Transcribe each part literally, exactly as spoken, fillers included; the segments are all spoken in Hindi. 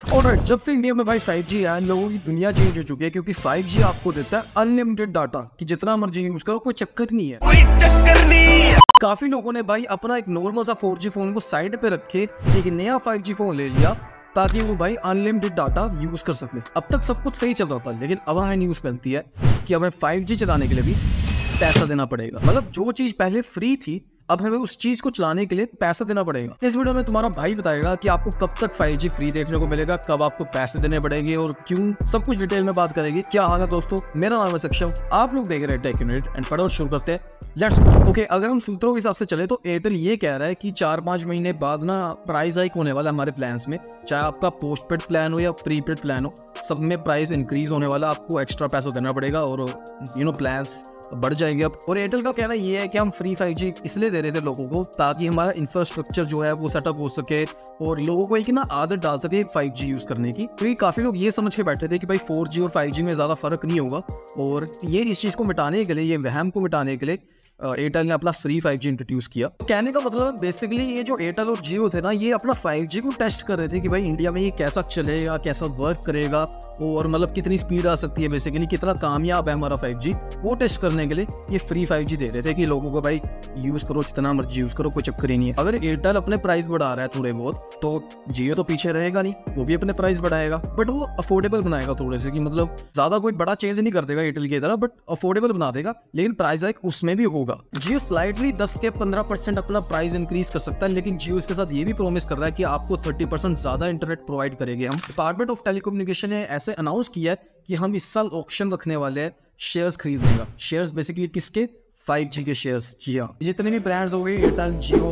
और जब से इंडिया में भाई फाइव जी आया, लोगों की दुनिया चेंज हो चुकी है, क्योंकि फाइव जी आपको देता है अनलिमिटेड डाटा कि जितना मर्जी यूज करो, कोई चक्कर नहीं है, कोई चक्कर नहीं है। काफी लोगों ने भाई अपना एक नॉर्मल सा फोर जी फोन को साइड पे रखे एक नया फाइव जी फोन ले लिया ताकि वो भाई अनलिमिटेड डाटा यूज कर सके। अब तक सब कुछ सही चल रहा था, लेकिन अब हमें न्यूज मिलती है कि हमें फाइव जी चलाने के लिए भी पैसा देना पड़ेगा। मतलब जो चीज पहले फ्री थी, अब हमें उस चीज को चलाने के लिए पैसा देना पड़ेगा। इस वीडियो में तुम्हारा भाई बताएगा कि आपको कब तक फाइव जी फ्री देखने को मिलेगा, कब आपको पैसे देने पड़ेंगे और क्यों, सब कुछ डिटेल में बात करेंगे। क्या हाल है दोस्तों, मेरा नाम है सक्षम, आप लोग देख रहे हैं टेक यूनिट एंड फटाफट शुरू करते हैं। Let's okay. अगर हम सूत्रों के हिसाब से चले तो एयरटेल ये कह रहा है कि चार पांच महीने बाद ना प्राइस हाइक होने वाला है हमारे प्लान्स में, चाहे आपका पोस्टपेड प्लान हो या प्रीपेड प्लान हो, सब में प्राइस इंक्रीज होने वाला, आपको एक्स्ट्रा पैसा देना पड़ेगा और यू नो प्लान्स बढ़ जाएंगे अब। और एयरटेल का कहना ये है कि हम फ्री फाइव जी इसलिए दे रहे थे लोगों को ताकि हमारा इंफ्रास्ट्रक्चर जो है वो सेटअप हो सके और लोगों को एक ना आदत डाल सके फाइव जी यूज करने की। क्योंकि काफी लोग ये समझ के बैठे थे कि भाई फोर जी और फाइव जी में ज्यादा फर्क नहीं होगा, और ये इस चीज को मिटाने के लिए, ये वहम को मिटाने के लिए एयरटेल ने अपना फ्री फाइव जी इंट्रोड्यूस किया। कहने का मतलब बेसिकली ये जो एयरटेल और जियो थे ना, ये अपना फाइव जी को टेस्ट कर रहे थे कि भाई इंडिया में ये कैसा चलेगा, कैसा वर्क करेगा और मतलब कितनी स्पीड आ सकती है, बेसिकली कितना कामयाब है हमारा फाइव जी, वो टेस्ट करने के लिए ये फ्री फाइव जी दे रहे थे कि लोगों को भाई यूज करो, जितना मर्जी यूज करो, कोई चक्कर ही नहीं है। अगर एयरटेल अपने प्राइस बढ़ा रहा है थोड़े बहुत, तो जियो तो पीछे रहेगा नहीं, वो भी अपने प्राइस बढ़ाएगा, बट वो अफोर्डेबल बनाएगा थोड़े से, कि मतलब ज्यादा कोई बड़ा चेंज नहीं कर देगा एयरटेल की तरह, बट अफोर्डेबल बना देगा, लेकिन प्राइस हाइक उसमें भी होगा। जियो स्लाइटली दस से पंद्रह परसेंट अपना प्राइस इंक्रीज कर सकता है, लेकिन जियो इसके साथ ये भी प्रॉमिस कर रहा है कि आपको तीस परसेंट ज्यादा इंटरनेट प्रोवाइड करेंगे हम। डिपार्टमेंट ऑफ टेलीकम्युनिकेशन ने ऐसे अनाउंस किया है कि हम इस साल ऑक्शन रखने वाले हैं शेयर्स खरीदने का। शेयर्स बेसिकली किसके? फाइव जी के शेयर्स। जी हाँ, जितने भी ब्रांड्स हो गए, Airtel, Jio,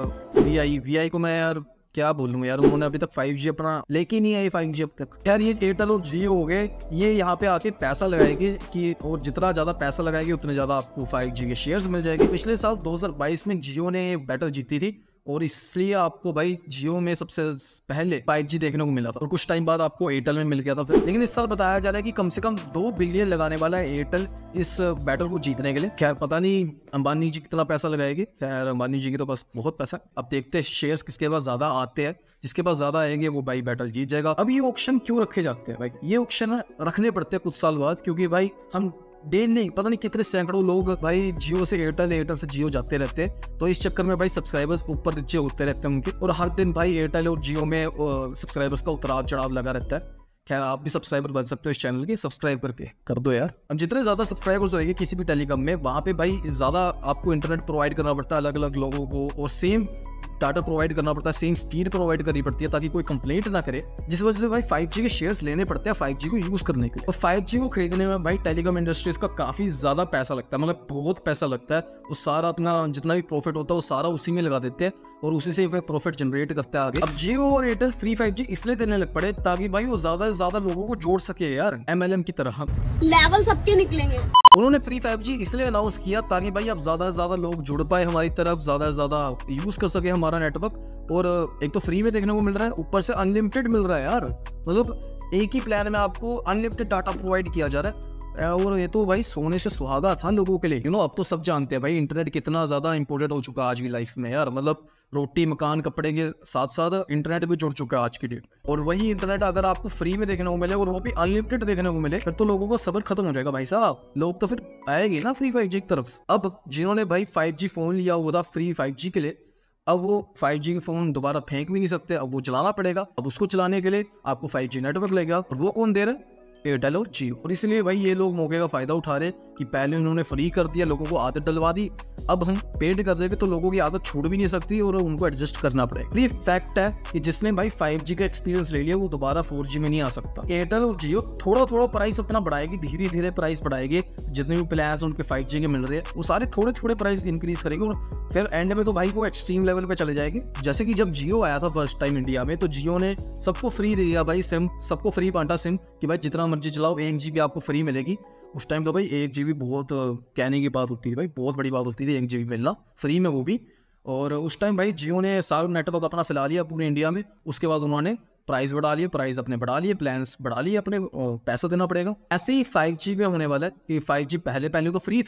V I V I को मैं यार क्या बोलूँ यार, उन्होंने अभी तक फाइव जी अपना लेके नहीं आई फाइव जी अब तक। यार ये एयरटेल और जियो हो गए, ये यहाँ पे आके पैसा लगाएंगे कि, और जितना ज्यादा पैसा लगाएंगे उतने ज्यादा आपको फाइव जी के शेयर्स मिल जाएंगे। पिछले साल दो हज़ार बाईस में जियो ने बैटल जीती थी और इसलिए आपको भाई जियो में सबसे पहले फाइव जी देखने को मिला था और कुछ टाइम बाद आपको एयरटेल में मिल गया था फिर। लेकिन इस साल बताया जा रहा है कि कम से कम दो बिलियन लगाने वाला है एयरटेल इस बैटल को जीतने के लिए। खैर पता नहीं अंबानी जी कितना पैसा लगाएगी, खैर अंबानी जी की तो बस बहुत पैसा। अब देखते हैं शेयर्स किसके पास ज्यादा आते हैं, जिसके पास ज्यादा आएंगे वो भाई बैटल जीत जाएगा। अब ये ऑप्शन क्यों रखे जाते हैं भाई? ये ऑप्शन रखने पड़ते हैं कुछ साल बाद, क्योंकि भाई हम डेली पता नहीं कितने सैकड़ों लोग भाई जियो से एयरटेल, एयरटेल से जियो जाते रहते हैं, तो इस चक्कर में भाई सब्सक्राइबर्स ऊपर नीचे होते रहते हैं उनके, और हर दिन भाई एयरटेल और जियो में सब्सक्राइबर्स का उतराव चढ़ाव लगा रहता है। खैर आप भी सब्सक्राइबर बन सकते हो इस चैनल के, सब्सक्राइब करके कर दो यार। अब जितने ज्यादा सब्सक्राइबर्स होंगे किसी भी टेलीकॉम में, वहाँ पे भाई ज्यादा आपको इंटरनेट प्रोवाइड करना पड़ता है अलग अलग लोगों को, और सेम डाटा प्रोवाइड करना पड़ता है, सेम स्पीड प्रोवाइड करनी पड़ती है ताकि कोई कंप्लेंट ना करे, जिस वजह से भाई फाइव जी के शेयर्स लेने पड़ते हैं फाइव जी को यूज करने के लिए। और फाइव जी को खरीदने में भाई टेलीकॉम इंडस्ट्रीज का काफी ज्यादा पैसा लगता है, मतलब बहुत पैसा लगता है। वो सारा अपना जितना भी प्रॉफिट होता है वो सारा उसी में लगा देते हैं और उसी से फिर प्रॉफिट जनरेट करता है आगे। अब जियो और एयरटेल फ्री फाइव जी इसलिए देने लग पड़े ताकि भाई वो ज्यादा से ज्यादा लोगों को जोड़ सके यार, एम एल एम की तरह लेवल सबके निकलेंगे। उन्होंने फ्री फाइव जी इसलिए अनाउंस किया ताकि भाई अब ज्यादा से ज्यादा लोग जुड़ पाए हमारी तरफ, ज्यादा से ज्यादा यूज कर सके हमारा नेटवर्क, और एक तो फ्री में देखने को मिल रहा है, ऊपर से अनलिमिटेड मिल रहा है यार। मतलब एक ही प्लान में आपको अनलिमिटेड डाटा प्रोवाइड किया जा रहा है, और ये तो भाई सोने से सुहागा था लोगों के लिए। यू नो अब तो सब जानते हैं भाई इंटरनेट कितना ज्यादा इंपॉर्टेंट हो चुका है आज की लाइफ में यार। मतलब रोटी मकान कपड़े के साथ साथ इंटरनेट भी जुड़ चुका है आज की डेट में, और वही इंटरनेट अगर आपको फ्री में देखने को मिले और वो भी अनलिमिटेड देखने को मिले, फिर तो लोगों का सब्र खत्म हो जाएगा भाई साहब। लोग तो फिर आएंगे ना फ्री फाइव जी की तरफ। अब जिन्होंने भाई फाइव जी फोन लिया हुआ था फ्री फाइव जी के लिए, अब वो फाइव जी फोन दोबारा फेंक भी नहीं सकते, अब वो चलाना पड़ेगा। अब उसको चलाने के लिए आपको फाइव जी नेटवर्क लगेगा, और वो कौन दे रहा है? एयरटेल और जियो। और इसलिए भाई ये लोग मौके का फायदा उठा रहे कि पहले उन्होंने फ्री कर दिया, लोगों को आदत डलवा दी, अब हम पेड कर देंगे तो लोगों की आदत छोड़ भी नहीं सकती और उनको एडजस्ट करना पड़ेगा। ये फैक्ट है कि जिसने भाई फाइव जी का एक्सपीरियंस ले लिया वो दोबारा फोर जी में नहीं आ सकता। एयरटेल और जियो थोड़ा थोड़ा प्राइस अपना बढ़ाएगी, धीरे धीरे प्राइस बढ़ाएगी, जितने भी प्लान्स उनके फाइव जी के मिल रहे हैं वो सारे थोड़े थोड़े प्राइस इंक्रीज करेंगे, और फिर एंड में तो भाई वो एक्सट्रीम लेवल पे चले जाएंगे। जैसे कि जब जियो आया था फर्स्ट टाइम इंडिया में, तो जियो ने सबको फ्री दिया भाई सिम, सबको फ्री बांटा सिम कि भाई जितना मर्जी चलाओ, एक जीबी आपको फ्री मिलेगी। उस टाइम तो भाई एक जीबी बहुत कहने की बात होती थी भाई, बहुत बड़ी बात होती थी एक जीबी मिलना फ्री में, वो भी। और उस टाइम भाई जियो ने सारा नेटवर्क अपना फैला लिया पूरे इंडिया में। उसके बाद उन्होंने प्राइस बढ़ा लिए, प्राइस अपने बढ़ा लिए, प्लान्स बढ़ा लिए अपने, पैसा देना पड़ेगा। ऐसे ही फाइव जी में होने वाला है कि फाइव जी पहले पहले तो फ्री था,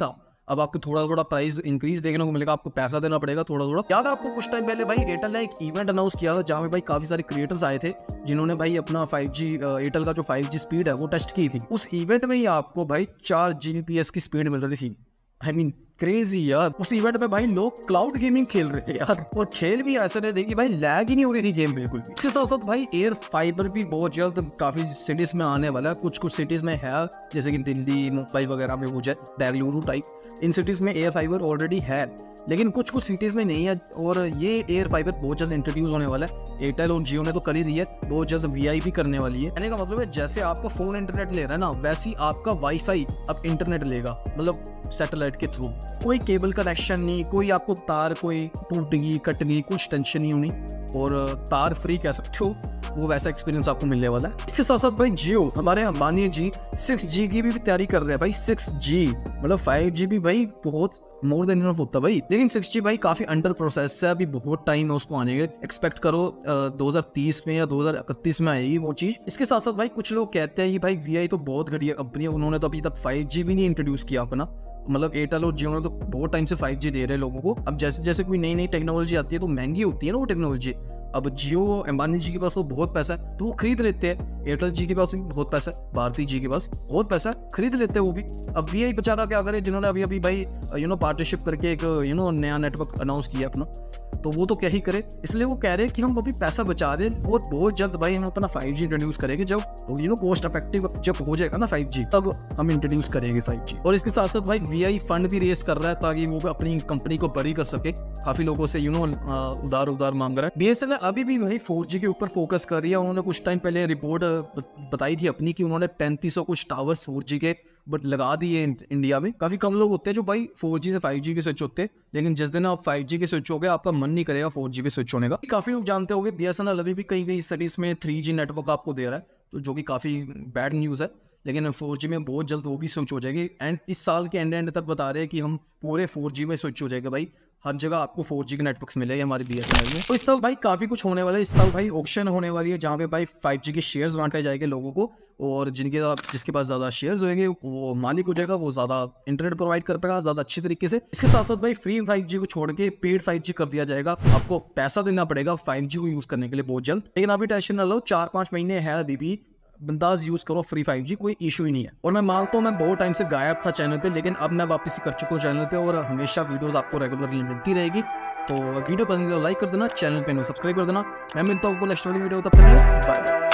अब आपको थोड़ा थोड़ा प्राइस इंक्रीज देखने को मिलेगा, आपको पैसा देना पड़ेगा थोड़ा थोड़ा। याद है आपको कुछ टाइम पहले भाई एयरटेल ने एक इवेंट अनाउंस किया था जहाँ पे भाई काफी सारे क्रिएटर्स आए थे जिन्होंने भाई अपना फाइव जी एयरटेल का जो फाइव जी स्पीड है वो टेस्ट की थी। उस इवेंट में ही आपको भाई चार जीबीपीएस की स्पीड मिल रही थी। आई मीन क्रेजी यार। उस इवेंट में भाई लोग क्लाउड गेमिंग खेल रहे थे यार, और खेल भी ऐसे रहे थे कि भाई लैग ही नहीं हो रही थी गेम बिल्कुल भी। इसके साथ साथ भाई एयर फाइबर भी बहुत जल्द काफी सिटीज में आने वाला है। कुछ कुछ सिटीज में है जैसे कि दिल्ली, मुंबई वगैरह में हो जाए, बेंगलुरु टाइप, इन सिटीज में एयर फाइबर ऑलरेडी है, लेकिन कुछ कुछ सिटीज में नहीं है। और ये एयर फाइबर बहुत जल्द इंट्रोड्यूस होने वाला है। एयरटेल और जियो ने तो कर ही दी है, बहुत जल्द वीआईपी करने वाली है। कहने का मतलब है जैसे आपका फोन इंटरनेट ले रहा है ना, वैसे ही आपका वाईफाई अब इंटरनेट लेगा, मतलब सैटेलाइट के थ्रू। कोई केबल कनेक्शन नहीं, कोई आपको तार कोई टूट गई कट गई कुछ टेंशन नहीं होनी, और तार फ्री कह सकते हो, वो वैसा एक्सपीरियंस आपको मिलने वाला है। इसके साथ साथ भाई जियो, हमारे अंबानी जी सिक्स जी की भी तैयारी कर रहे हैं भाई। सिक्स जी मतलब फाइव जी भी भाई बहुत मोर देन इनफ होता भाई, लेकिन सिक्स जी भाई काफी अंडर प्रोसेस है, अभी बहुत टाइम है उसको आने के। एक्सपेक्ट करो दो हज़ार तीस में या दो हज़ार इकतीस में आएगी वो चीज। इसके साथ साथ भाई कुछ लोग कहते हैं कि भाई वीआई तो बहुत घटिया कंपनी है, उन्होंने तो अभी तक फाइव जी भी नहीं इंट्रोड्यूस किया अपना। मतलब एयरटेल और जियो ने तो बहुत टाइम से फाइव जी दे रहे हैं लोगों को। अब जैसे जैसे कोई नई नई टेक्नोलॉजी आती है तो महंगी होती है ना वो टेक्नोलॉजी। अब जियो अंबानी जी के पास तो बहुत पैसा है तो वो खरीद लेते हैं, एयरटेल जी के पास भी बहुत पैसा है, भारती जी के पास बहुत पैसा है, खरीद लेते हैं वो भी। अब वीआई बेचारा क्या करे, जिन्होंने अभी अभी भाई यू नो पार्टनरशिप करके एक यू नो नया नेटवर्क अनाउंस किया अपना, तो वो तो क्या ही करे। इसलिए वो कह रहे हैं कि हम अभी पैसा बचा दें और बहुत जल्द भाई हम अपना फाइव जी इंट्रोड्यूस करेंगे। जब यू नो कॉस्ट इफेक्टिव जब हो जाएगा ना फाइव जी, तब हम इंट्रोड्यूस करेंगे फाइव जी। और इसके साथ साथ भाई वीआई फंड भी रेस कर रहा है ताकि वो अपनी कंपनी को बड़ी कर सके। काफी लोगों से यू नो उधार उधार मांग रहा है। बीएसएनएल अभी भी भाई फोर जी के ऊपर फोकस कर रही है। उन्होंने कुछ टाइम पहले रिपोर्ट बताई थी अपनी कि उन्होंने पैंतीस सौ कुछ टावर्स फोर जी के बट लगा दिए इंडिया में। काफी कम लोग होते हैं जो भाई फोर जी से फाइव जी के स्विच होते हैं, लेकिन जिस दिन आप फाइव जी के स्विच हो गए आपका मन नहीं करेगा फोर जी पे स्विच होने का। काफी लोग जानते होंगे बीएसएनएल अभी भी कई कई सिटीज में थ्री जी नेटवर्क आपको दे रहा है, तो जो कि काफी बैड न्यूज है, लेकिन फोर जी में बहुत जल्द वो भी स्विच हो जाएगी। एंड इस साल के एंड एंड तक बता रहे हैं कि हम पूरे फोर जी में स्विच हो जाएगा भाई, हर जगह आपको फोर जी के नेटवर्क्स मिलेंगे हमारे बीएसएनएल में। तो इस साल भाई काफी कुछ होने वाला है। इस साल भाई ऑक्शन होने वाली है जहाँ पे भाई फाइव जी के शेयर्स बांटे जाएंगे लोगों को, और जिनके जिसके पास ज्यादा शेयर्स होंगे वो मालिक हो जाएगा, वो ज्यादा इंटरनेट प्रोवाइड कर पाएगा ज्यादा अच्छी तरीके से। इसके साथ साथ भाई फ्री फाइव जी को छोड़ के पेड फाइव जी कर दिया जाएगा। आपको पैसा देना पड़ेगा फाइव जी को यूज करने के लिए बहुत जल्द, लेकिन अभी टेंशन ना लो, चार पांच महीने है अभी भी, बिंदास यूज करो फ्री फाइव जी, कोई इशू ही नहीं है। और मैं मानता हूँ मैं बहुत टाइम से गायब था चैनल पे, लेकिन अब मैं वापस ही कर चुका हूँ चैनल पे, और हमेशा वीडियोस आपको रेगुलरली मिलती रहेगी। तो वीडियो पसंद है तो लाइक कर देना, चैनल पे नो सब्सक्राइब कर देना। मैं मिलता हूँ आपको नेक्स्ट वीडियो, तब तक बाय।